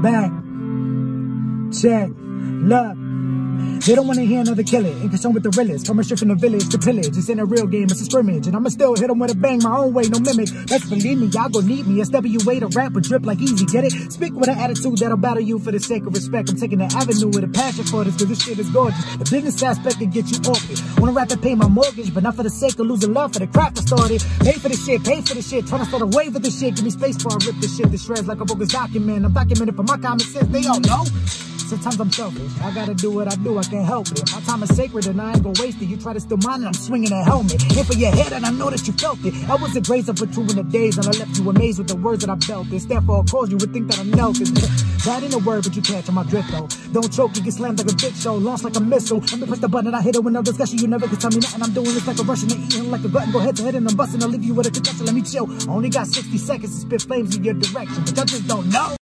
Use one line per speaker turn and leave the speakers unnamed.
back. Check. Look. They don't want to hear another kill it. Ain't concerned with the realest. From a shift in the village to pillage. It's in a real game, it's a scrimmage. And I'ma still hit them with a bang, my own way, no mimic. Let's believe me, y'all gon' need me. SWA to rap or drip like easy, get it? Speak with an attitude that'll battle you for the sake of respect. I'm taking the avenue with a passion for this, cause this shit is gorgeous. The business aspect can get you off it. Wanna rap and pay my mortgage, but not for the sake of losing love for the craft I started. Pay for the shit, pay for the shit. Tryna start a wave of the shit. Give me space before I rip this shit to shreds like a bogus document. I'm documented for my common sense, they all know. Sometimes I'm selfish, I gotta do what I do, I can't help it. My time is sacred and I ain't gon' waste it. You try to steal mine and I'm swinging a helmet. Hit for your head and I know that you felt it. I was a grace I put you in the days and I left you amazed with the words that I felt. Stand for a cause, you would think that I'm melted. That ain't a word, but you catch on my drift though. Don't choke, you get slammed like a bitch show. Launched like a missile, I'm gonna press the button, I hit it with no discussion. You never can tell me nothing, I'm doing this like a Russian and eating like a glutton. Go head to head and I'm busting, I'll leave you with a concussion. Let me chill, I only got 60 seconds to spit flames in your direction, but y'all just don't know.